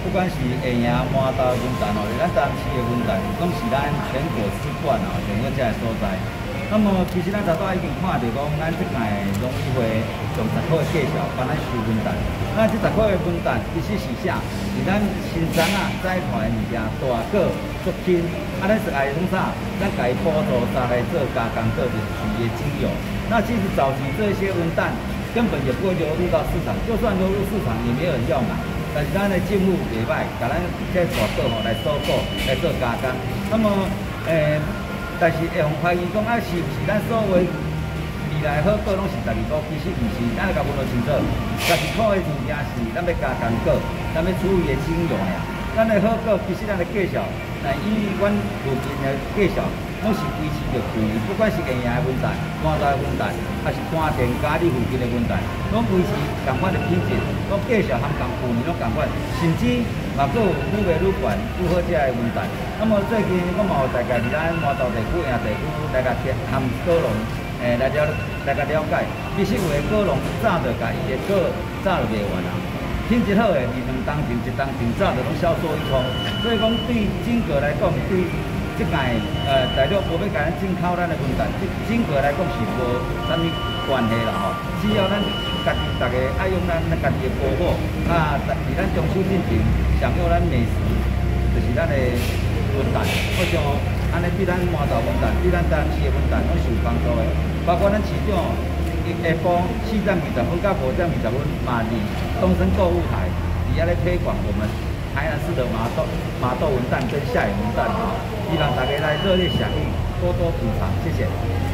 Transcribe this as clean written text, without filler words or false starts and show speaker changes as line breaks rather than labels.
不管是会赢满岛的文旦哦，咱当市的文旦，拢是咱全国之冠哦，全国这个所在。那么其实咱早早已经看到讲，咱即届农委会用10块的计数帮咱收文旦。那这10块的文旦其实是啥？是咱新山啊栽培的物件，大果足轻。啊，咱是爱用啥？咱家补助杀来做加工做就是鱼的精油。那其实早期这些文旦根本也不会流入到市场，就算流入市场也没有人要买。但是咱的政府袂歹，甲咱这大果吼来收购来做加工。那么，但是会互怀疑讲啊，是不是咱所谓未来好果拢是12果？其实毋是，咱来甲问到清楚，12块的物件是咱要加工果，咱要处理的精油呀。咱的好果其实咱的计数，以阮附近的计数，拢是维持着贵，不管是咸阳的文旦、满大的文旦，还是关田、嘉义附近的文旦，拢维持同款的品质，拢计数含共去年拢同款，甚至嘛佫有愈卖愈悬、愈好食的文旦。那么最近我嘛有大概伫咱满洲地区、下地区来甲含果农，来甲了解，其实有的果农早就甲伊的果早就卖完啦。品质好的，2当前、1当前早就拢销售一空，所以讲对整个来讲，对即届大陆无要甲咱进口咱的文旦，整个来讲是无啥物关系啦吼。只要咱家己大家爱用咱家己的保护，啊，伫咱中秋进前享用咱美食，就是咱的文旦。我想安尼对咱满洲文旦、对咱台南市的文旦拢是有帮助的。包括咱市长下晡4点20分到5点20分，嘛伫东升购物台底下咧推广我们台南市的麻豆文旦跟下野文旦，希望大家来热烈响应，多多品尝，谢谢。